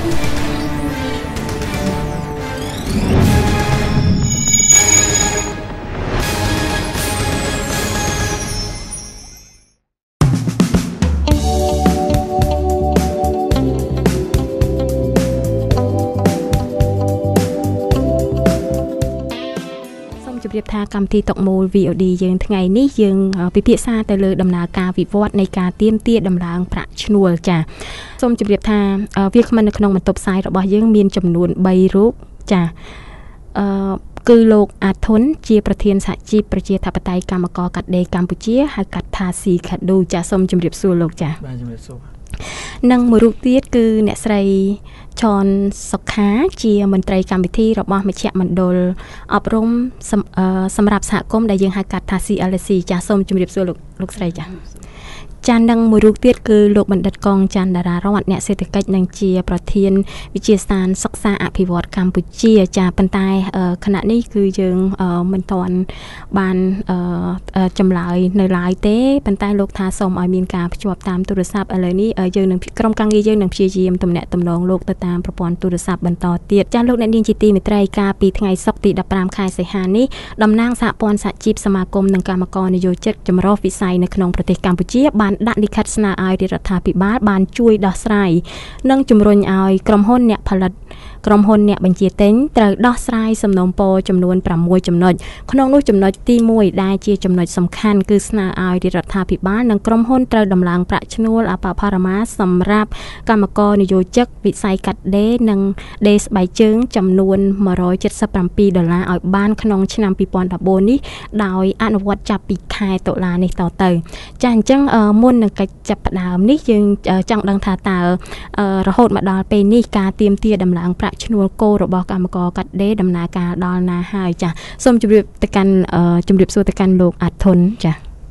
เรียบทากรรมที่ตกมูล VOD យើងថ្ងៃនេះយើងពិភាក្សាទៅលើដំណើរការវិវត្តនៃការទៀមទាដំឡើងប្រាក់ឈ្នួលចាសូមជម្រាបថាវាគ្មិននៅក្នុងបន្ទប់ផ្សាយរបស់យើងមានចំនួន3រូបចាគឺលោកអាធុនជាប្រធានសហជីពប្រជាធិបតេយ្យកម្មករកាត់ដេរកម្ពុជាហៅកាត់ថា C ខាឌូចាសូមជម្រាបសួរលោកចាបាទជម្រាបសួរនិងមួយរូបទៀតគឺអ្នកស្រីឆនសុខាជាមន្ត្រីកម្មវិធីរបស់មជ្ឈមណ្ឌលអប់រំសម្រាប់សហគមន៍ដែលយើងហៅកាត់ថា CLC ចាសូមជម្រាបសួរលោកស្រីចាចានឹងមួយរូបទៀតគឺលោកបណ្ឌិតកងច័ន្ទតារារតអ្នកសេដ្ឋកិច្ចនិងជាប្រធានវិទ្យាស្ថានសិក្សាអភិវឌ្ឍកម្ពុជាចាប៉ុន្តែខណៈនេះគឺយើងមិនទាន់បានចម្លើយនៅឡើយទេប៉ុន្តែលោកថាសូមឲ្យមានការភ្ជាប់តាមទូរស័ព្ទឥឡូវនេះយើងនឹងក្រុមការងារយើងនឹងព្យាយាមទំនាក់ទំនងលោកទៅតាមប្រព័ន្ធទូរស័ព្ទបន្តទៀតចាលោកអ្នកនាងជាទីមេត្រីកាលពីថ្ងៃសុក្រទី15ខែសីហានេះតំណាងសហព័ន្ធសហជីពសមាគមនិងកម្មករនិយោជិតចម្រុះវិស័យនៅក្នុងប្រទេសកម្ពុជាបានដាក់លិខិតស្នើឲ្យរដ្ឋាភិបាលបានជួយដោះស្រាយនិងជំរុញឲ្យក្រុមហ៊ុនអ្នកផលិតក្រុមហ៊ុនអ្នកបញ្ជាទិញត្រូវដោះស្រាយសំណូមពរចំនួន6ចំណុចក្នុងនោះចំណុចទី1ដែលជាចំណុចសំខាន់គឺស្នើឲ្យរដ្ឋាភិបាលនិងក្រុមហ៊ុនត្រូវដំឡើងប្រាក់ឈ្នួលអបអរមាសម្រាប់កម្មករនិយោជិកវិស័យកាត់ដេរនិងដេរស្បែកជើងចំនួន$177ឲ្យបានក្នុងឆ្នាំ2014នេះដោយអនុវត្តចាប់ពីខែតុលានេះតទៅចាអញ្ចឹងមុននឹងកិច្ចចាប់ផ្ដើមនេះយើងចង់ដឹងថាតើរហូតមកដល់ពេលនេះការទាមទារដំឡើងប្រាក់ឈ្នួលគោរបស់កម្មករកាត់ដេរដំណើរការដល់ណាហើយចាសូមជម្រាបទៅកាន់ជម្រាបសួរទៅកាន់លោកអាធុនចា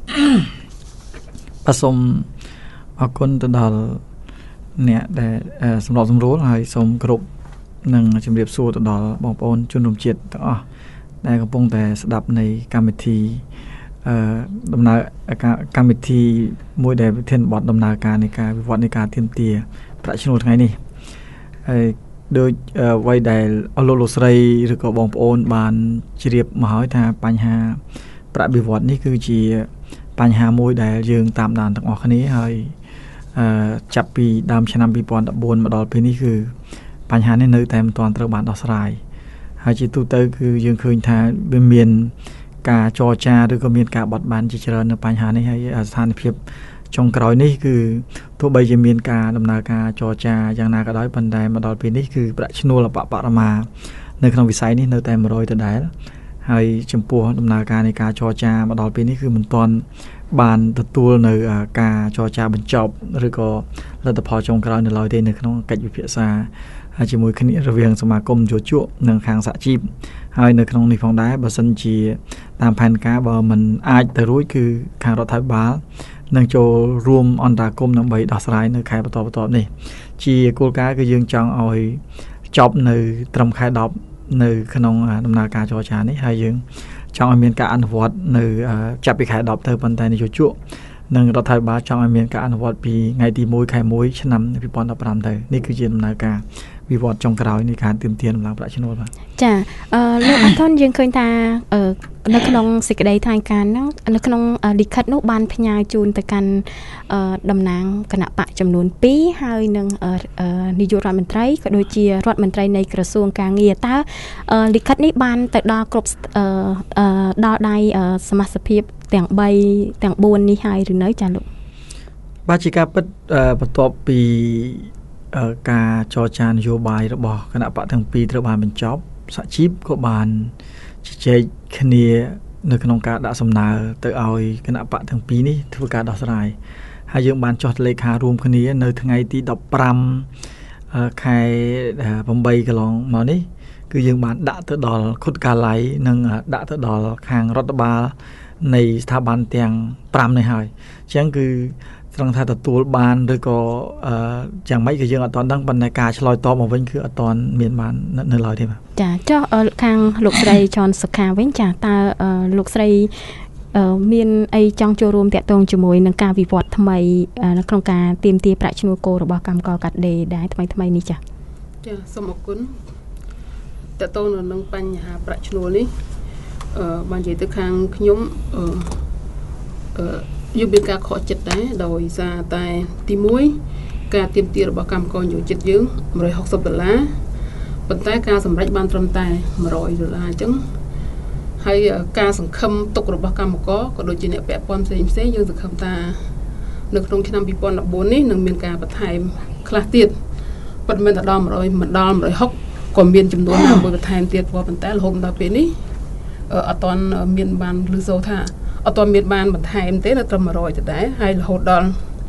បាទសូមអរគុណទៅដល់អ្នកដែលសម្របសម្រួលហើយសូមគោរពនិងជម្រាបសួរទៅដល់បងប្អូនជនរួមជាតិទាំងអស់ដែលកំពុងតែស្ដាប់នៃកម្មវិធីដំណើរកម្មវិធីមួយដែលវិធានបទដំណើរការនៃការវិវត្តនៃការទាមទារប្រាក់ឈ្នួលថ្ងៃនេះហើយដូចអ្វីដែលអស់លោកស្រីឬក៏បងប្អូនបានជ្រាបមកហើយថាបញ្ហាប្រាក់បៀវត្សនេះគឺជាបញ្ហាមួយដែលយើងតាមដានទាំងអស់គ្នាហើយចាប់ពីដើមឆ្នាំ2014មកដល់ពេលនេះគឺបញ្ហានេះនៅតែមិនទាន់ត្រូវបានដោះស្រាយហើយជាទូទៅគឺយើងឃើញថាវាមានការចរចាឬក៏មានការបត់បែនជាច្រើននៅបញ្ហានេះហើយស្ថានភាពចុងក្រោយនេះគឺទោះបីជាមានការដំណើរការចរចាយ៉ាងណាក៏ដោយប៉ុន្តែមកដល់ពេលនេះគឺប្រាក់ឈ្នួលអបអរមានៅក្នុងវិស័យនេះនៅតែ100ដដែលហើយចំពោះដំណើរការនៃការចរចាមកដល់ពេលនេះគឺមិនទាន់បានទទួលនៅការចរចាបញ្ចប់ឬក៏លទ្ធផលចុងក្រោយនៅឡើយទេនៅក្នុងកិច្ចពិភាក្សាហើយជាមួយគ្នារវាងសមាគមយោជកនិងខាងសហជីពហើយនៅក្នុងនេះផងដែរបើសិនជាតាមផែនការបើមិនអាចទៅរួចគឺខាងរដ្ឋាភិបាលនឹងចូលរួមអន្តរាគមន៍ដើម្បីដោះស្រាយនៅខែបន្តនេះជាគោលការណ៍គឺយើងចង់ឲ្យចប់នៅត្រឹមខែ10នៅក្នុងដំណើរការចរចានេះហើយយើងចង់ឲ្យមានការអនុវត្តនៅចាប់ពីខែ10ទៅប៉ុន្តែនយោជកនិងរដ្ឋាភិបាលចង់ឲ្យមានការអនុវត្តពីថ្ងៃទី1ខែ1ឆ្នាំ2015ទៅនេះគឺជាដំណើរការវិវត្តចុងក្រោយនៃការទាមទារដំឡើងប្រាក់ឈ្នួលបាទចាលោកអាធុនយើងឃើញថានៅក្នុងសេចក្តីថ្លែងការណ៍ហ្នឹងនៅក្នុងលិខិតនោះបានផ្ញើជូនទៅកាន់តំណាងគណៈបកចំនួន2ហើយនឹងនាយករដ្ឋមន្ត្រីក៏ដូចជារដ្ឋមន្ត្រីនៃក្រសួងកាងារតើលិខិតនេះបានទៅដល់គ្រប់ដល់ដៃសមាជិកភាពទាំង3ទាំង4នេះហើយឬនៅចាលោកបាទជាការពិតបន្ទាប់ពីការចរចានយោបាយរបស់គណៈបកទាំងពីរត្រូវបានបញ្ចប់សហជីពក៏បានជជែកគ្នានៅក្នុងការដាក់សំណើទៅឲ្យគណៈបកទាំងពីរនេះធ្វើការដោះស្រាយហើយយើងបានចុះលេខារួមគ្នានៅថ្ងៃទី15ខែ8កន្លងមកនេះគឺយើងបានដាក់ទៅដល់ខុទ្ទកាល័យនិងដាក់ទៅដល់ខាងរដ្ឋបាលនៃស្ថាប័នទាំង5នេះហើយអញ្ចឹងគឺត្រង់ថាទទួលបានឬក៏យ៉ាងម៉េចក៏យើងអត់ទាន់ដឹងប៉ុន្តែការឆ្លើយតបមកវិញគឺអត់ទាន់មានបាននៅឡើយទេបាទចាចុះខាងលោកស្រីឆនសុខាវិញចាតើលោកស្រីមានអីចង់ចូលរួមតាក់ទងជាមួយនឹងការវិវត្តថ្មីនៅក្នុងការទាមទារប្រាក់ឈ្នួលគោរបស់កម្មករកាត់ដេរដែរថ្មីនេះចាចាសូមអរគុណតើតើនឹងបញ្ហាប្រាក់ឈ្នួលនេះបាននិយាយទៅខាងខ្ញុំយើងមានការខកចិត្តដែរដោយសារតែទី1ការទាមទាររបស់កម្មករយោជិតយើង$160ប៉ុន្តែការសម្រេចបានត្រឹមតែ$100អញ្ចឹងហើយការសង្ឃឹមទុករបស់កម្មករក៏ដូចជាអ្នកពាក់ព័ន្ធផ្សេងយើងសង្ឃឹមថានៅក្នុងឆ្នាំ2014នេះនឹងមានការបន្ថែមខ្លះទៀតប៉ុន្តែមិនដល់100មិនដល់160ក៏មានចំនួនណាមួយបន្ថែមទៀតប៉ុន្តែរហូតដល់ពេលនេះអត់ទាន់មានបានឮសូរថាអត់ទាន់មានបានបន្ថែមទេនៅត្រឹម100ទៅដែរហើយរហូតដល់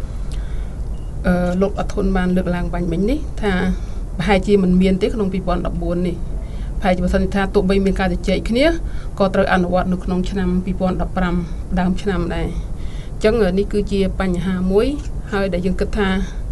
លោកអធុនបានលើកឡើងបាញ់មិញនេះថាប្រហែលជាមិនមានទេក្នុង2014នេះប្រហែលជាបើសិនថាទោះបីមានការជជែកគ្នាក៏ត្រូវអនុវត្តនៅក្នុងឆ្នាំ2015ដើមឆ្នាំដែរអញ្ចឹងនេះគឺជាបញ្ហាមួយហើយដែលយើងគិតថា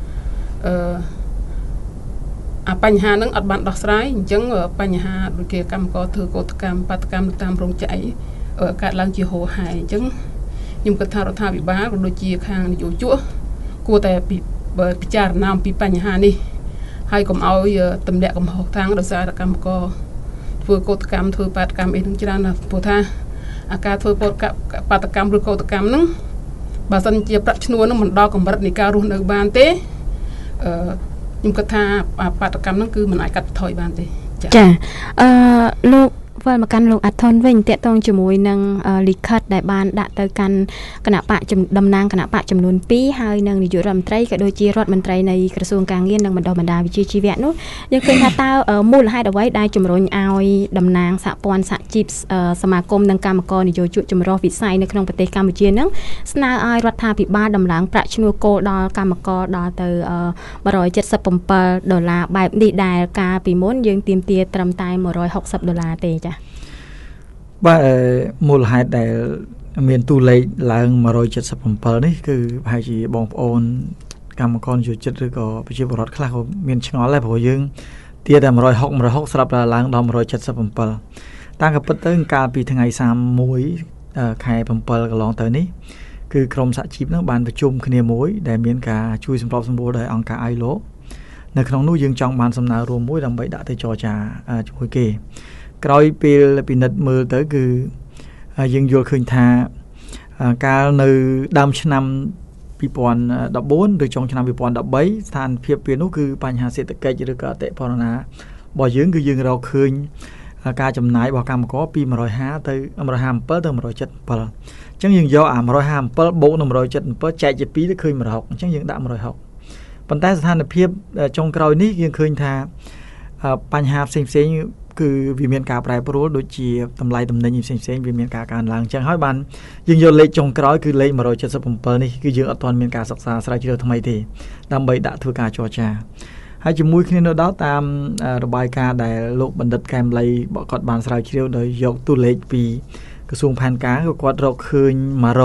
បញ្ហាហ្នឹងអត់បានដោះស្រាយអញ្ចឹងបញ្ហាដូចជាកម្មករធ្វើកោតកម្មបាតកម្មតាមរោងចក្រកើតឡើងជាហូរហែអញ្ចឹងខ្ញុំគិតថារដ្ឋាភិបាលក៏ដូចជាខាងនយោជកគួរតែពិចារណាអំពីបញ្ហានេះហើយកុំឲ្យទម្លាក់កំហុសខាងដោយសារកម្មករធ្វើកោតកម្មធ្វើបាតកម្មអីហ្នឹងច្រើនណាស់ព្រោះថាអាការធ្វើបាតកម្មឬកោតកម្មហ្នឹងបើសិនជាប្រាក់ឈ្នួលហ្នឹងមិនដល់កម្រិតនៃការរស់នៅបានទេខ្ញុំគិតថាបាតកម្មហ្នឹងគឺមិនអាចកាត់បន្ថយបានទេចាលោកវិលមកកាន់លោកអាថនវិញតកតងជាមួយនឹងលិខិតដែលបានដាក់ទៅកាន់គណៈបកតំណាងគណៈបកចំនួន2ហើយនឹងនាយករដ្ឋមន្ត្រីក៏ដូចជារដ្ឋមន្ត្រីនៃក្រសួងការងារនិងបណ្ដុះបណ្ដាលវិជ្ជាជីវៈនោះយើងឃើញថាតើមូលហេតុអ្វីដែលជំរុញឲ្យតំណាងសហព័ន្ធសហជីពសមាគមនិងកម្មករនយោជកចម្រុះវិស័យនៅក្នុងប្រទេសកម្ពុជានឹងស្នើឲ្យរដ្ឋាភិបាលដំឡើងប្រាក់ឈ្នួលគោលដល់កម្មករដល់ទៅ$177បែបនេះដែលកាលពីមុនយើងទាមទារត្រឹមតែ$160ទេចាបាទមូលហេតុដែលមានតួលេខឡើង177នេះគឺប្រហែលជាបងប្អូនកម្មករយោជិតឬក៏ប្រជាពលរដ្ឋខ្លះក៏មានឆ្ងល់ដែរព្រោះយើងទារតែ160ស្រាប់តែឡើងដល់177តាមក៏ពិតទៅកាលពីថ្ងៃ31ខែ7កន្លងទៅនេះគឺក្រុមសហជីពនឹងបានប្រជុំគ្នាមួយដែលមានការជួយសម្របសម្រួលដោយអង្គការ ILO នៅក្នុងនោះយើងចង់បានសំណើរួមមួយដើម្បីដាក់ទៅចរចាជាមួយគេក្រោយពេលពិនិត្យមើលទៅគឺយើងយល់ឃើញថាកាលនៅដើមឆ្នាំ2014ឬចុងឆ្នាំ2013ស្ថានភាពពេលនោះគឺបញ្ហាសេដ្ឋកិច្ចឬក៏អតិផរណារបស់យើងគឺយើងរកឃើញការចំណាយរបស់កម្មករពី150ទៅ157ទៅ177អញ្ចឹងយើងយក157បូកនឹង177ចែកជា2ទៅឃើញ160អញ្ចឹងយើងដាក់160ប៉ុន្តែស្ថានភាពចុងក្រោយនេះយើងឃើញថាបញ្ហាផ្សេងៗគឺវាមានការប្រែប្រួលដូចជាតម្លៃទំនិញផ្សេងៗវាមានការកើនឡើងអញ្ចឹងហើយបានយើងយកលេខចុងក្រោយគឺលេខ177នេះគឺយើងអត់ទាន់មានការសិក្សាស្រាវជ្រាវថ្មីទេដើម្បីដាក់ធ្វើការចរចាហើយជាមួយគ្នានៅដល់តាមរបាយការណ៍ដែលលោកបណ្ឌិតកែមលីគាត់បានស្រាវជ្រាវដោយយកតួលេខពីក្រសួងផែនការក៏គាត់រកឃើញ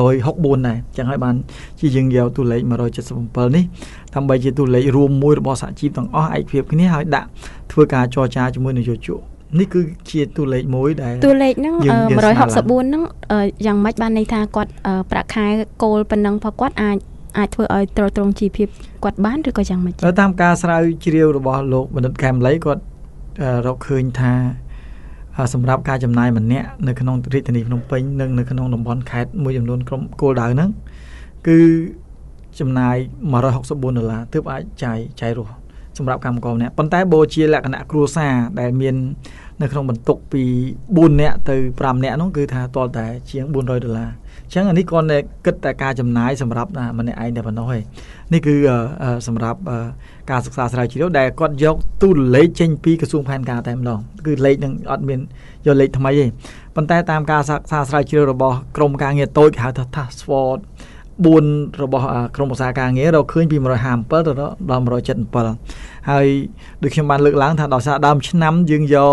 164ដែរអញ្ចឹងហើយបានជាយើងយកតួលេខ177នេះដើម្បីជាតួលេខរួមមួយរបស់សហជីពទាំងអស់ឯកភាពគ្នាហើយដាក់ធ្វើការចរចាជាមួយនយោជកនេះគឺជាតួលេខមួយដែលតួលេខហ្នឹង164ហ្នឹងយ៉ាងម៉េចបានន័យថាគាត់ប្រាក់ខែគោលប៉ុណ្ណឹងផងគាត់អាចធ្វើឲ្យត្រង់ជីវភាពគាត់បានឬក៏យ៉ាងម៉េចតាមការស្រាវជ្រាវរបស់លោកបណ្ឌិតកែមលីគាត់រកឃើញថាសម្រាប់ការចំណាយម្នាក់នៅក្នុងរាជធានីភ្នំពេញនិងនៅក្នុងតំបន់ខេត្តមួយចំនួនក្រុមគោលដៅហ្នឹងគឺចំណាយ$164ទើបអាចចាយរស់សម្រាប់កម្មករម្នាក់ប៉ុន្តែបើជាលក្ខណៈគ្រួសារដែលមាននៅក្នុងបន្ទុកពី4នាក់ទៅ5នាក់នោះគឺថាទាល់តែជាង$400អញ្ចឹងអានេះគាត់គិតតែការចំណាយសម្រាប់ម្នាក់ឯងតែប៉ុណ្ណោះឯងនេះគឺសម្រាប់ការសិក្សាស្រាវជ្រាវដែលគាត់យកតួលេខចេញពីក្រសួងផែនការតែម្ដងគឺលេខនឹងអត់មានយកលេខថ្មីទេប៉ុន្តែតាមការសិក្សាស្រាវជ្រាវរបស់ក្រមការងារតូចគេហៅថា Task Force 4របស់ក្រមឧស្សាហការងាររកឃើញពី157ទៅដល់177ហើយដូចខ្ញុំបានលើកឡើងថាដល់សារដើមឆ្នាំយើងយក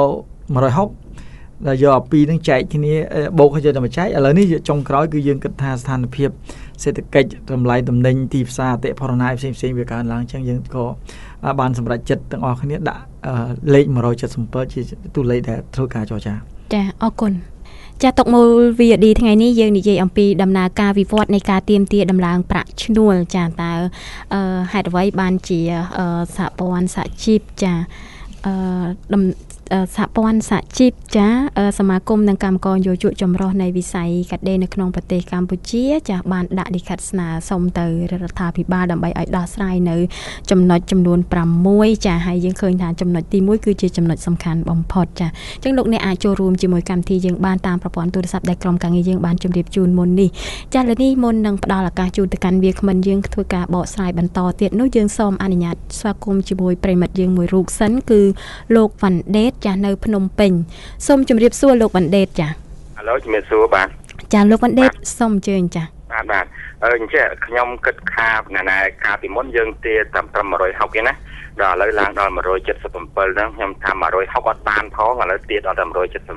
160ដែលយកអាពីរនឹងចែកគ្នាបូកឲ្យទៅមកចែកឥឡូវនេះចុងក្រោយគឺយើងគិតថាស្ថានភាពសេដ្ឋកិច្ចតម្លៃទំនិញទីផ្សារអតិផរណាផ្សេងៗវាកើនឡើងអញ្ចឹងយើងក៏បានសម្រេចចិត្តទាំងអស់គ្នាដាក់លេខ177ជាតួលេខដែលធ្វើការចរចាចាអរគុណចាតុកមូល VOD ថ្ងៃនេះយើងនិយាយអំពីដំណើរការវិវត្តនៃការទាមទារដំឡើងប្រាក់ឈ្នួលចាតើហេតុអ្វីបានជាសហព័ន្ធសហជីពចាសហព័ន្ធសហជីពចាសមាគមនិងកម្មករយោជកចម្រុះនៃវិស័យកាត់ដេរនៅក្នុងប្រទេសកម្ពុជាចាបានដាក់លិខិតស្នើសុំទៅរដ្ឋាភិបាលដើម្បីឲ្យដោះស្រាយនៅចំណុចចំនួន6ចាហើយយើងឃើញថាចំណុចទី1គឺជាចំណុចសំខាន់បំផុតចាអញ្ចឹងលោកអ្នកអាចចូលរួមជាមួយកម្មវិធីយើងបានតាមប្រព័ន្ធទូរស័ព្ទដែលក្រុមការងារយើងបានជម្រាបជូនមុននេះចាលើនេះមុននឹងផ្ដល់ឱកាសជូនទៅកាន់វាគ្មិនយើងធ្វើការបកស្រាយបន្តទៀតនោះយើងសូមអនុញ្ញាតស្វាគមន៍ជាមួយប្រិមិត្តយើងមួយរូបសិនគឺលោកវ៉ាន់ដេតចានៅភ្នំពេញសូមជម្រាបសួរលោកវ៉ាន់ដេតចាឥឡូវជំរាបសួរបាទចាលោកវ៉ាន់ដេតសូមអញ្ជើញចាបាទអញ្ចឹងខ្ញុំគិតថាណាការពីមុនយើងទាតាមត្រឹម160ឯណាដល់ឥឡូវឡើងដល់177ហ្នឹងខ្ញុំថា160អត់បានផងឥឡូវទៀតដល់តែ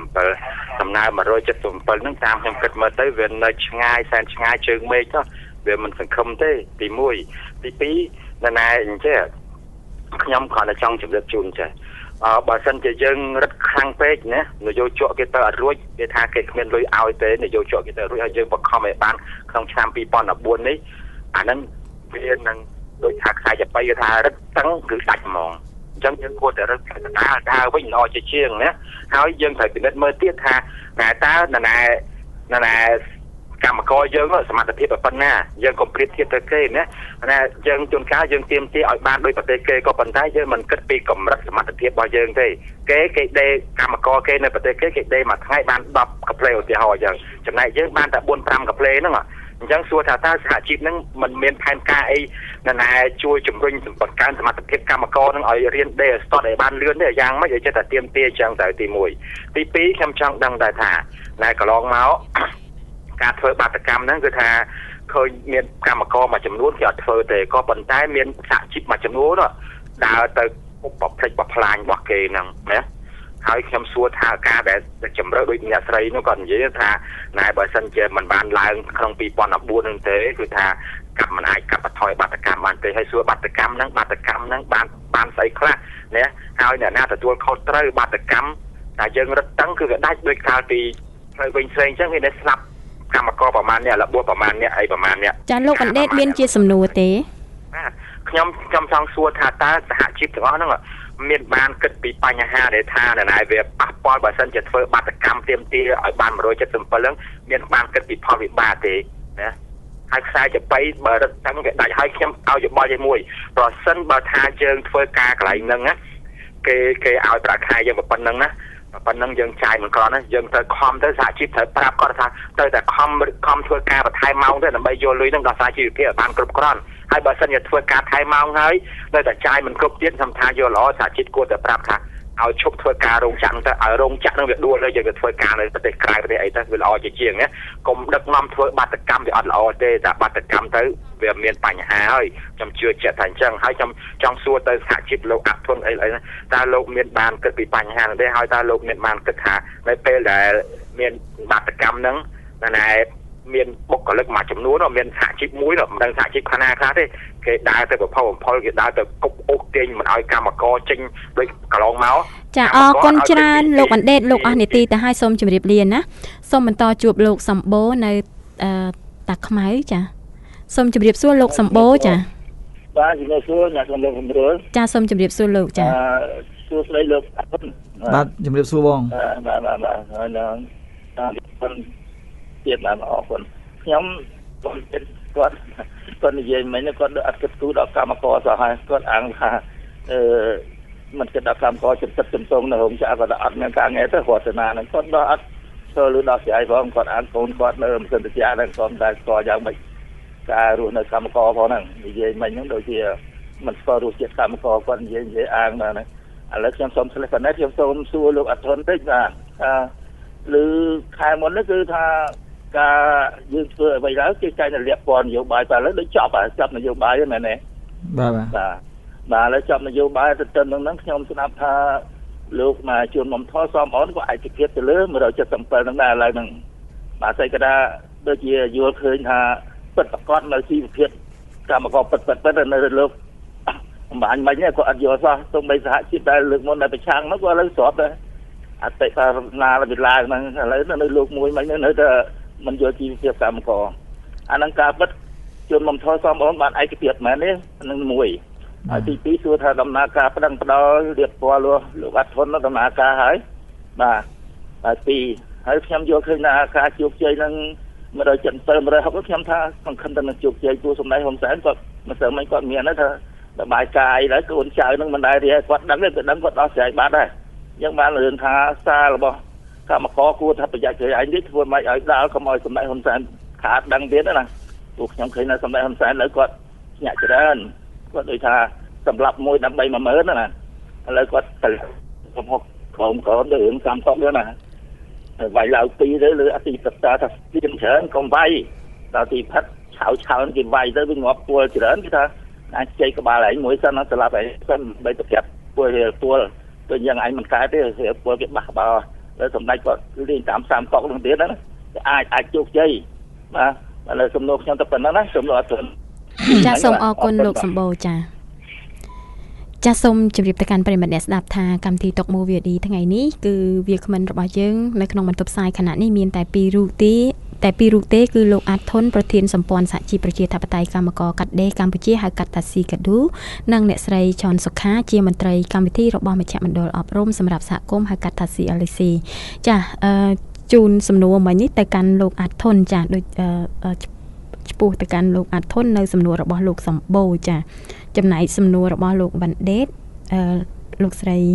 177ដំណើរ177ហ្នឹងតាមខ្ញុំគិតមើលទៅវានៅឆ្ងាយសែនឆ្ងាយជើងមេឃទៅវាមិនសង្ឃឹមទេទី1ទី2ណាអញ្ចឹងខ្ញុំគ្រាន់តែចង់ជម្រាបជូនចេះបើសិនជាយើងរឹតខ្លាំងពេកណានយោជកគេទៅអត់រួចគេថាគេគ្មានលុយឲ្យទេនយោជកគេទៅរួចហើយយើងបង្ខំឲ្យបានក្នុងឆ្នាំ2014នេះអាហ្នឹងវានឹងដូចថាខ្សែចប៉ីគេថារឹតតឹងគឺដាច់ហ្មងអញ្ចឹងយើងគួរតែរឹតដើរវិញល្អជាងណាហើយយើងត្រូវពិនិត្យមើលទៀតថាតើណាកម្មករយើងសមត្ថភាពប៉ុណ្ណាយើងកុំប្រៀបធៀបទៅគេណាយើងជួនកាលយើងទៀមទាឲ្យបានដោយប្រទេសគេក៏ប៉ុន្តែយើងមិនគិតពីកម្រិតសមត្ថភាពរបស់យើងទេគេដេកម្មករគេនៅប្រទេសគេដេមួយថ្ងៃបាន10កាផ្លេឧទាហរណ៍អញ្ចឹងចំណែកយើងបានតែ4-5កាផ្លេហ្នឹងអញ្ចឹងសួរថាតើសហជីពហ្នឹងមិនមានផែនការអីណាជួយជំរុញបង្កើនសមត្ថភាពកម្មករហ្នឹងឲ្យរៀនដេស្ទាត់ឲ្យបានលឿនទេយ៉ាងម៉េចឲ្យចេះតែទៀមទាអញ្ចឹងទៅទី1ទី2ខ្ញុំចង់ដឹងដែរថាកន្លងមកការធ្វើបាតកម្មហ្នឹងគឺថាឃើញមានកម្មករមួយចំនួនគេអត់ធ្វើទេក៏ប៉ុន្តែមានសហជីពមួយចំនួនដើរទៅពុកបផ្លិចបផ្លាញរបស់គេហ្នឹងណាហើយខ្ញុំសួរថាការដែលជំរឿដូចអ្នកស្រីនោះគាត់និយាយថាបើសិនជាមិនបានឡើងក្នុង2014ហ្នឹងទេគឺថាកម្មមិនអាចកាត់បន្ថយបាតកម្មបានទេហើយសួរបាតកម្មហ្នឹងបានស្អីខ្លះណាហើយអ្នកណាទទួលខុសត្រូវបាតកម្មតែយើងរឹតតឹងគឺវាដាច់ដោយកាលពីផ្លូវវិញផ្សេងអញ្ចឹងវានៅស្លាប់កម្មករប្រមាណនេះរបួសប្រមាណនេះអីប្រមាណនេះចាលោកអណ្ដេតមានជាសំណួរទេបាទខ្ញុំចង់សួរថាតើសហជីពទាំងអស់ហ្នឹងមានបានគិតពីបញ្ហាដែលថាវាប៉ះពាល់បើសិនជាធ្វើបាតកម្មទាមទារឲ្យបាន177ហ្នឹងមានបានគិតពីផលវិបាកទេណាហើយខ្សែចប៉ីបើរឹតតឹងគេដាច់ឲ្យខ្ញុំឲ្យយោបល់មួយប្រសិនបើថាយើងធ្វើការកន្លែងហ្នឹងណាគេឲ្យប្រាក់ខែយើងប៉ុណ្្នឹងណាប៉ុណ្ណឹងយើងចាយមិនក្រណាយើងត្រូវខំទៅសហជីពត្រូវប្រាប់គាត់ថាត្រូវតែខំធ្វើការបន្ថែមម៉ោងទៅដើម្បីយកលុយហ្នឹងដល់សារជីវភាពឲ្យបានគ្រប់គ្រាន់ហើយបើសិនជាធ្វើការថែមម៉ោងហើយនៅតែចាយមិនគ្រប់ទៀតខ្ញុំថាយកល្អសហជីពគួរតែប្រាប់ថាឲ្យឈប់ធ្វើការរោងចក្រទៅឲ្យរោងចក្រហ្នឹងវាដួលទៅយើងទៅធ្វើការនៅប្រទេសក្រៅប្រទេសអីទៅវាល្អជាងណាកុំដឹកនាំធ្វើបាតកម្មវាអត់ល្អទេតែបាតកម្មទៅវាមានបញ្ហាហើយខ្ញុំជឿជាក់ថាអញ្ចឹងហើយខ្ញុំចង់សួរទៅសហជីពលោកអធនអីតើលោកមានបានគិតពីបញ្ហានោះទេហើយតើលោកមានបានគិតថានៅពេលដែលមានបាតកម្មហ្នឹងមានបុគ្គលិកមួយចំនួនមានសហជីពមួយមិនដឹងសហជីពខាងណាខ្លះទេគេដើរទៅប្រភពបំផុលគេដើរទៅគប់អូសទាញមិនឲ្យកម្មករចេញដូចកន្លងមកចាអរគុណច្រើនលោកអណ្ដេតលោកអស់នីតិទៅឲ្យសូមជម្រាបលាណាសូមបន្តជួបលោកសម្បូរនៅតាខ្មៅចាសូមជម្រាបសួរលោកសម្បូរចាបាទជំរាបសួរអ្នកលោកជំរឿចាសូមជម្រាបសួរលោកចាសួស្ដីលោកបាទជំរាបសួរបងបាទហើយនឹងទៀតបានអរគុណខ្ញុំគាត់និយាយមិញគាត់អត់គិតគូរដល់កម្មករសោះហើយគាត់អាងថាមិនគិតដល់កម្មករចំទងនៅរោងចក្រគាត់អត់មានការងារទៅរតនានឹងគាត់ដល់អត់ធ្វើលឺដល់ស្រីផងគាត់អានកូនគាត់នៅមិនសិនជាហ្នឹងគាត់តែស្គាល់យ៉ាងម៉េចការរស់នៅកម្មករផងហ្នឹងនិយាយមិញហ្នឹងដូចជាមិនស្គាល់រសជាតិកម្មករគាត់និយាយអាងហ្នឹងឥឡូវខ្ញុំសូមឆ្លេះប៉ុណ្ណេះខ្ញុំសូមសួរលោកអធនតិចបាទឬខែមុននេះគឺថាការយើងធ្វើអ្វីឡើងគេចែកតែលក្ខពណ៌នយោបាយតែឥឡូវដូចចប់នយោបាយហ្នឹងមែនទេបាទឥឡូវចប់នយោបាយទៅទៅនឹងខ្ញុំស្ដាប់ថាលោកមកជួនមុំថសំអនក៏ឯកភាពទៅលើ177ហ្នឹងដែរឥឡូវហ្នឹងបាទស្អីក៏ថាដូចជាយល់ឃើញថាពិតប្រកបនៅជីវភាពកម្មករពិតនៅលោកអំបញ្ញមិញគាត់អត់យល់សោះទោះបីសហជីពដែលលើកមុនដែលប្រឆាំងនោះក៏ឥឡូវស្របដែរអតិថាណាវិឡាហ្នឹងឥឡូវនៅលោកមួយមិញនៅតែមិនយកជីវភាពកម្មករអានឹងការពិតជួនមុំថសំអនបានឯកភាពមែនទេហ្នឹងមួយហើយទី2សួរថាដំណើរការផ្ដឹងផ្ដល់រៀបពណ៌លោកអត់ធន់ដំណើរការហើយបាទហើយ2ហើយខ្ញុំយល់ឃើញថាការជោគជ័យនឹង177 160ខ្ញុំថាសង្ឃឹមថានឹងជោគជ័យព្រោះសម្ដេចហ៊ុនសែនគាត់មិនស្ទើរមិនគាត់មានថារបាយការណ៍ហើយកូនចៅនឹងមិនដែររៀបគាត់ដឹងទេគាត់ដឹងគាត់ដោះស្រាយបានដែរអញ្ចឹងបានរឿងថាសាររបស់កម្មករគួរថាប្រយ័ត្នខ្លួនឯងនេះធ្វើម៉េចឲ្យដល់កុំឲ្យសម្ដេចហ៊ុនសែនខាតដឹងទៀតណាព្រោះខ្ញុំឃើញថាសម្ដេចហ៊ុនសែនឥឡូវគាត់ញាក់ច្រើនគាត់ដូចថាសម្រាប់មួយដើម្បី10000ណាឥឡូវគាត់ទៅកំហុសក្រមទៅរឿងកម្មកុកទៀតណាវាយឡើង2ទៅលើអតិប្រតាថាស្ទៀមច្រើនកុំវាយដល់ទីផិតឆៅគេវាយទៅវាងាប់ពួលច្រើនគេថាអាចជ័យក្បាលឯងមួយសិនសម្រាប់ឯងសិនបីទៅប្រាប់ពួលទៅយ៉ាងឯងមិនកើតទេពួលគេបះបោហើយសម្ដេចគាត់លេងតាម30កុកនឹងទៀតណាអាចជោគជ័យបាទឥឡូវសំណួរខ្ញុំទៅប៉ុណ្ណឹងណាសំណួរអត់ទាន់ចាសូមអរគុណលោកសម្បូរចាសូមជម្រាបទៅកាន់ប្រិយមិត្តអ្នកស្ដាប់ថាកម្មវិធីតុកម៉ូ VOD ថ្ងៃនេះគឺវាគ្មិនរបស់យើងនៅក្នុងបន្ទប់ផ្សាយខណៈនេះមានតែ2រូបទេគឺលោកអាតធុនប្រធានសម្ព័ន្ធសហជីពប្រជាធិបតេយ្យកម្មករកាត់ដេរកម្ពុជាហៅកាត់ថាស៊ីកាឌូនិងអ្នកស្រីឆនសុខាជាមន្ត្រីកម្មវិធីរបស់មជ្ឈមណ្ឌលអប់រំសម្រាប់សហគមន៍ហៅកាត់ថា CLC ចាជូនសំណួរមិញនេះទៅកាន់លោកអាតធុនចាដូចឆ្ពោះទៅកាន់លោកអាតធុននៅសំណួររបស់លោកសម្បូរចាចំណែកសំណួររបស់លោកបណ្ឌិតលោកស្រី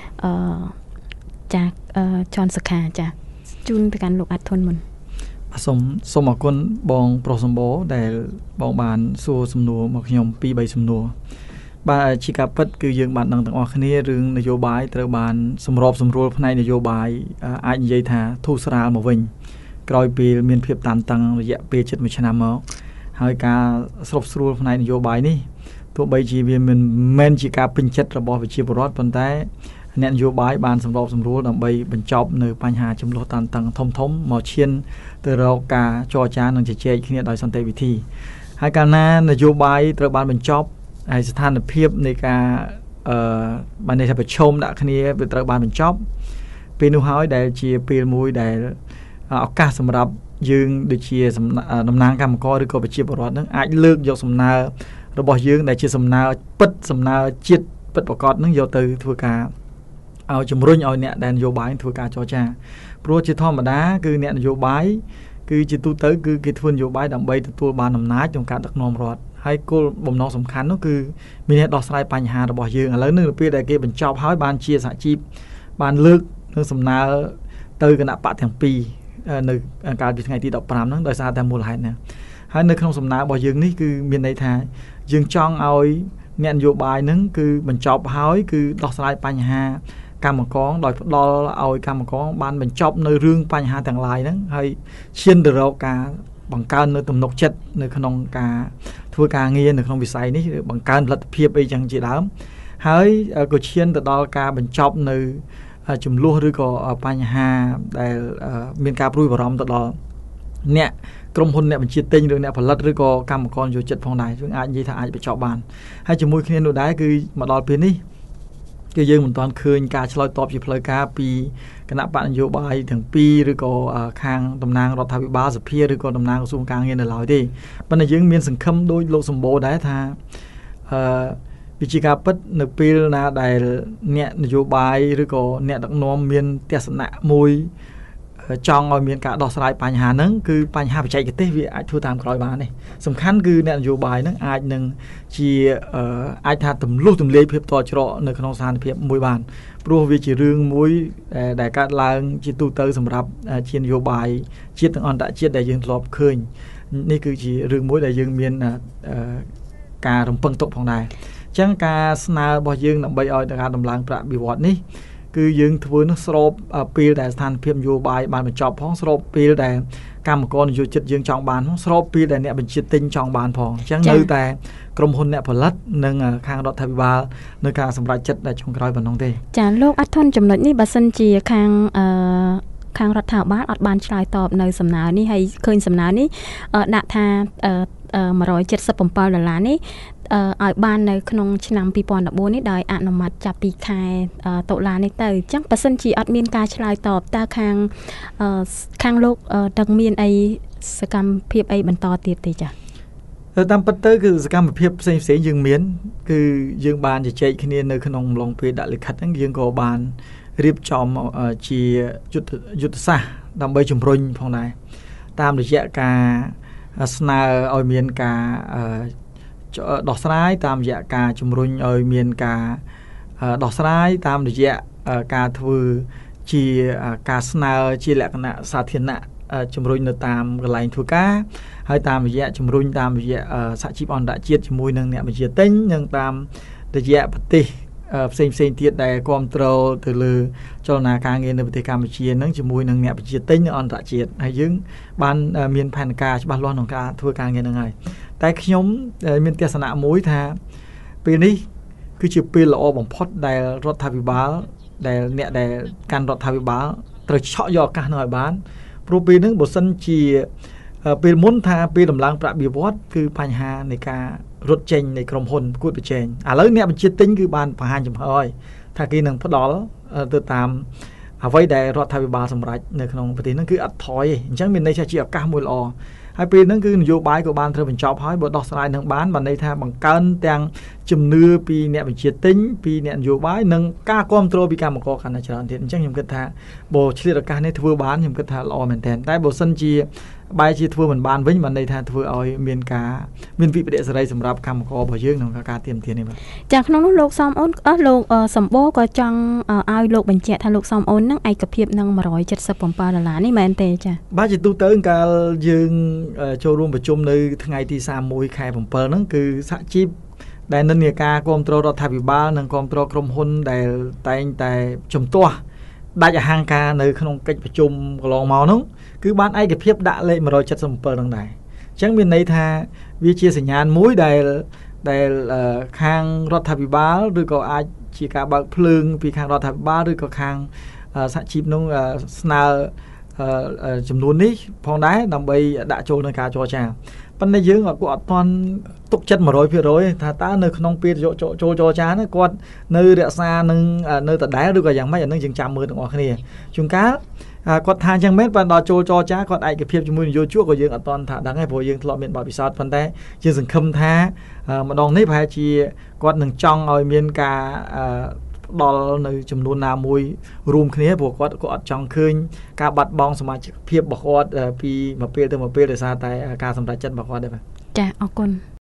ចាឆនសុខាចាជូនទៅកាន់លោកអាតធុនមុនសូមអរគុណបងប្រុសសម្បូរដែលបងបានសួរសំណួរមកខ្ញុំ 2-3 សំណួរបាទជាការពិតគឺយើងបានដឹងទាំងអស់គ្នារឿងនយោបាយត្រូវបានសម្របសម្រួលផ្នែកនយោបាយអាចនិយាយថាធូរស្រាលមកវិញក្រោយពេលមានភាពតានតឹងរយៈពេលជិត1ឆ្នាំមកហើយការស្រុបស្រួលផ្នែកនយោបាយនេះទោះបីជាវាមិនមែនជាការពេញចិត្តរបស់ប្រជាពលរដ្ឋប៉ុន្តែអ្នកនយោបាយបានសម្របសម្រួលដើម្បីបញ្ចប់នៅបញ្ហាចំនួនតានតឹងធំមកឈានទៅរកការចរចានិងជជែកគ្នាដោយសន្តិវិធីហើយកាលណានយោបាយត្រូវបានបញ្ចប់ហើយស្ថានភាពនៃការបានន័យថាប្រឈមដាក់គ្នាវាត្រូវបានបញ្ចប់ពេលនោះហើយដែលជាពេលមួយដែលឱកាសសម្រាប់យើងដូចជាតំណាងកម្មករឬក៏ប្រជាពលរដ្ឋនឹងអាចលើកយកសំណើរបស់យើងដែលជាសំណើពិតសំណើជាតិពិតប្រាកដនឹងយកទៅធ្វើការឲ្យជំរុញឲ្យអ្នកដែលនយោបាយធ្វើការចរចាព្រោះជាធម្មតាគឺអ្នកនយោបាយគឺជាទូទៅគឺគេធ្វើនយោបាយដើម្បីទទួលបានអំណាចក្នុងការដឹកនាំរដ្ឋហើយគោលបំណងសំខាន់នោះគឺមានអ្នកដោះស្រាយបញ្ហារបស់យើងឥឡូវនៅពេលដែលគេបញ្ចប់ហើយបានជាសហជីពបានលើកនឹងសំណើទៅគណៈបកទាំងពីរនៅកាលពីថ្ងៃទី15ហ្នឹងដោយសារតែមូលហេតុហ្នឹងហើយនៅក្នុងសំណើរបស់យើងនេះគឺមានន័យថាយើងចង់ឲ្យអ្នកនយោបាយហ្នឹងគឺបញ្ចប់ហើយគឺដោះស្រាយបញ្ហាកម្មករដោយផ្ដល់ឲ្យកម្មករបានបញ្ចប់នៅរឿងបញ្ហាទាំងឡាយហ្នឹងហើយឈានទៅរកការបង្កើននៅទំនុកចិត្តនៅក្នុងការធ្វើការងារនៅក្នុងវិស័យនេះបង្កើនផលិតភាពអីចឹងជាដើមហើយក៏ឈានទៅដល់ការបញ្ចប់នៅចំនួនឬក៏បញ្ហាដែលមានការព្រួយបារម្ភទៅដល់អ្នកក្រុមហ៊ុនអ្នកបញ្ជាទិញឬអ្នកផលិតឬក៏កម្មករយោចិត្តផងដែរយើងអាចនិយាយថាអាចបញ្ចប់បានហើយជាមួយគ្នានោះដែរគឺមកដល់ពេលនេះគឺយើងមិនទាន់ឃើញការឆ្លើយតបជាផ្លូវការពីគណៈបកនយោបាយទាំងពីរឬក៏ខាងតំណាងរដ្ឋាភិបាលសភាឬក៏តំណាងក្រសួងការងារនៅឡើយទេប៉ុន្តែយើងមានសង្ឃឹមដោយលោកសម្បូរដែរថាវិជាការពិតនៅពេលណាដែលអ្នកនយោបាយឬក៏អ្នកដឹកនាំមានទស្សនៈមួយចង់ឲ្យមានការដោះស្រាយបញ្ហាហ្នឹងគឺបញ្ហាបច្ចេកទេសវាអាចធ្វើតាមក្រោយបានទេសំខាន់គឺអ្នកនយោបាយហ្នឹងអាចនឹងជាអាចថាទម្លុះទម្លាយភាពតច្រកនៅក្នុងស្ថានភាពមួយបានព្រោះវាជារឿងមួយដែលកើតឡើងជាទូទៅសម្រាប់ជានយោបាយជាតិនិងអន្តរជាតិដែលយើងធ្លាប់ឃើញនេះគឺជារឿងមួយដែលយើងមានការរំពឹងទុកផងដែរអញ្ចឹងការស្នើរបស់យើងដើម្បីឲ្យការដំឡើងប្រាក់បៀវត្សនេះគឺយើងធ្វើនោះស្របពេលដែលស្ថានភាពនយោបាយបានបញ្ចប់ផងស្របពេលដែលកម្មករនយោជិតយើងចង់បានផងស្របពេលដែលអ្នកបញ្ជាទិញចង់បានផងអញ្ចឹងនៅតែក្រុមហ៊ុនអ្នកផលិតនិងខាងរដ្ឋាភិបាលនៅការសម្រេចចិត្តដែលចុងក្រោយប៉ុណ្ណឹងទេចាលោកអាត់ធុនចំណុចនេះបើសិនជាខាងរដ្ឋាភិបាលអត់បានឆ្លើយតបនៅសំណើនេះហើយឃើញសំណើនេះដាក់ថា$177នេះឲ្យបាននៅក្នុងឆ្នាំ2014នេះដោយអនុម័តចាប់ពីខែតុលានេះទៅអញ្ចឹងបើសិនជាអត់មានការឆ្លើយតបតើខាងលោកទាំងមានអីសកម្មភាពអីបន្តទៀតទេចាតាមពិតទៅគឺសកម្មភាពផ្សេងៗយើងមានគឺយើងបានជជែកគ្នានៅក្នុងអំឡុងពេលដាក់លិខិតហ្នឹងយើងក៏បានរៀបចំជាយុទ្ធសាស្ត្រដើម្បីជំរុញផងដែរតាមរយៈការស្នើឲ្យមានការដោះស្រាយតាមរយៈការជំរុញឲ្យមានការដោះស្រាយតាមរយៈការធ្វើជាការស្នើជាលក្ខណៈសាធារណៈជំរុញនៅតាមកន្លែងធ្វើការហើយតាមរយៈជំរុញតាមរយៈសហជីពអន្តរជាតិជាមួយនឹងអ្នកបញ្ជាទិញនិងតាមរយៈប្រទេសផ្សេងទៀតដែលគ្រប់គ្រងទៅលើចលនាការងារនៅប្រទេសកម្ពុជានឹងជាមួយនឹងអ្នកបញ្ជាទិញនៅអន្តរជាតិហើយយើងបានមានផែនការច្បាស់លាស់ក្នុងការធ្វើការងារនឹងហើយតែខ្ញុំមានទស្សនៈមួយថាពេលនេះគឺជាពេលល្អបំផុតដែលរដ្ឋាភិបាលដែលអ្នកដែលកាន់រដ្ឋាភិបាលត្រូវឆក់យកឱកាសនោះឲ្យបានព្រោះពេលហ្នឹងបើសិនជាពេលមុនថាពេលដំឡើងប្រាក់បៀវត្សគឺបញ្ហានៃការរត់ចេញនៃក្រុមហ៊ុនគួតប្រជែងឥឡូវអ្នកបញ្ជាទិញគឺបានបង្ហាញចំហហើយថាគេនឹងផ្ដល់ទៅតាមអ្វីដែលរដ្ឋាភិបាលសម្រេចនៅក្នុងប្រទេសហ្នឹងគឺអត់ថយទេអញ្ចឹងមានន័យថាជាឱកាសមួយល្អហើយពេលហ្នឹងគឺនយោបាយក៏បានត្រូវបញ្ចប់ហើយបើដោះស្រាយនឹងបានន័យថាបង្កើនទាំងជំនឿពីអ្នកបញ្ជាទិញពីអ្នកនយោបាយនិងការគ្រប់គ្រងពីកម្មករកាន់តែច្រើនទៀតអញ្ចឹងខ្ញុំគិតថាបើឆ្លៀតឱកាសនេះធ្វើបានខ្ញុំគិតថាល្អមែនទែនតែបើសិនជាបែរជាធ្វើមិនបានវិញន័យថាធ្វើឲ្យមានវិបត្តិសេរីសម្រាប់កម្មកររបស់យើងក្នុងការទៀមទានេះបាទចាក្នុងនោះលោកសំអូនលោកសម្បូរក៏ចង់ឲ្យលោកបញ្ជាក់ថាលោកសំអូននឹងឯកភាពនឹង$177នេះមែនទេចាបាទជាទូទៅកាលយើងចូលរួមប្រជុំនៅថ្ងៃទី31ខែ7ហ្នឹងគឺសហជីពដែលនិន្នាការគ្រប់គ្រងរដ្ឋាភិបាលនិងគ្រប់គ្រងក្រុមហ៊ុនដែលតែងតែជំទាស់ដាច់អហង្ការនៅក្នុងកិច្ចប្រជុំកន្លងមកនោះគឺបានឯកភាពដាក់លេខ177នឹងដែរអញ្ចឹងមានន័យថាវាជាសញ្ញាណមួយដែលខាងរដ្ឋាភិបាលឬក៏អាចជាការបើកភ្លើងពីខាងរដ្ឋាភិបាលឬក៏ខាងសហជីពនោះស្នើចំនួននេះផងដែរដើម្បីដាក់ចូលក្នុងការចរចាប៉ុន្តែយើងក៏អត់ទាន់ទុកចិត្ត 100% ថាតើនៅក្នុងពេលចូលចរចាហ្នឹងគាត់នៅរក្សានឹងនៅដដែលឬក៏យ៉ាងម៉េចអានឹងយើងចាំមើលទាំងអស់គ្នាជួនកាលគាត់ថាអញ្ចឹងមែនបើដល់ចូលចរចាគាត់ឯកភាពជាមួយនយោជកក៏យើងអត់ទាន់ថាដឹងទេព្រោះយើងធ្លាប់មានបទពិសោធន៍ប៉ុន្តែយើងសង្ឃឹមថាម្ដងនេះប្រហែលជាគាត់នឹងចង់ឲ្យមានការផ្ដល់នៅចំនួនណាមួយរួមគ្នាព្រោះគាត់ក៏អត់ចង់ឃើញការបាត់បង់សមាជិកភាពរបស់គាត់ពីមួយពេលទៅមួយពេលដោយសារតែការសម្រេចចិត្តរបស់គាត់ដែរបាទចាអរគុណ